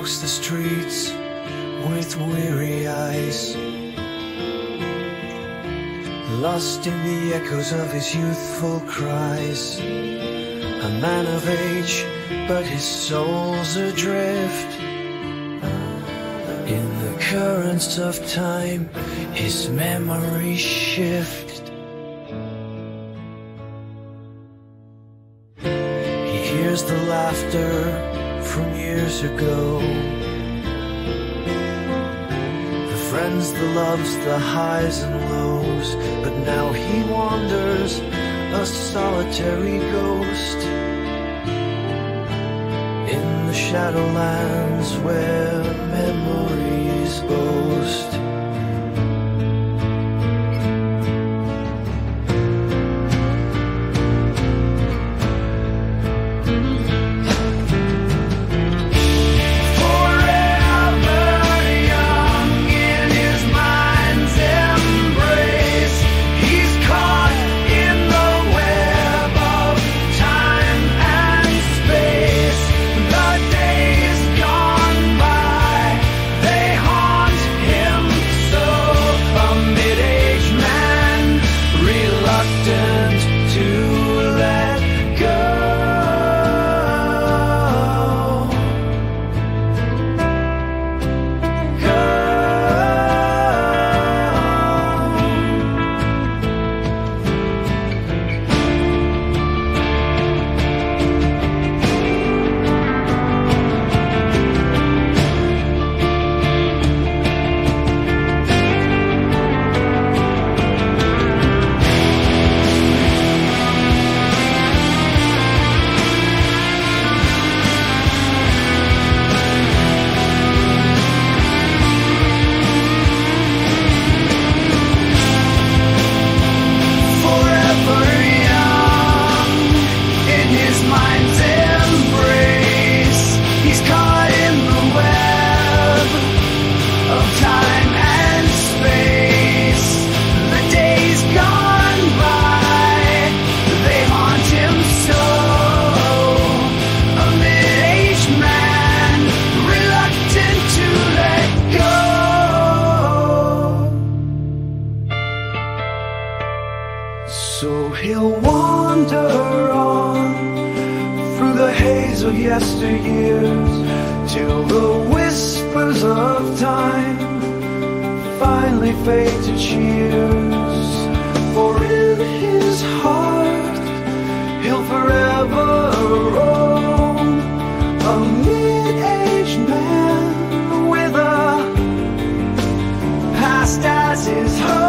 walks the streets with weary eyes, lost in the echoes of his youthful cries. A man of age, but his soul's adrift. In the currents of time, his memories shift. He hears the laughter from years ago, the friends, the loves, the highs and lows. But now he wanders, a solitary ghost, in the shadowlands where memories boast. So he'll wander on through the haze of yesteryears, till the whispers of time finally fade to cheers. For in his heart he'll forever roam, a mid-aged man with a past as his home.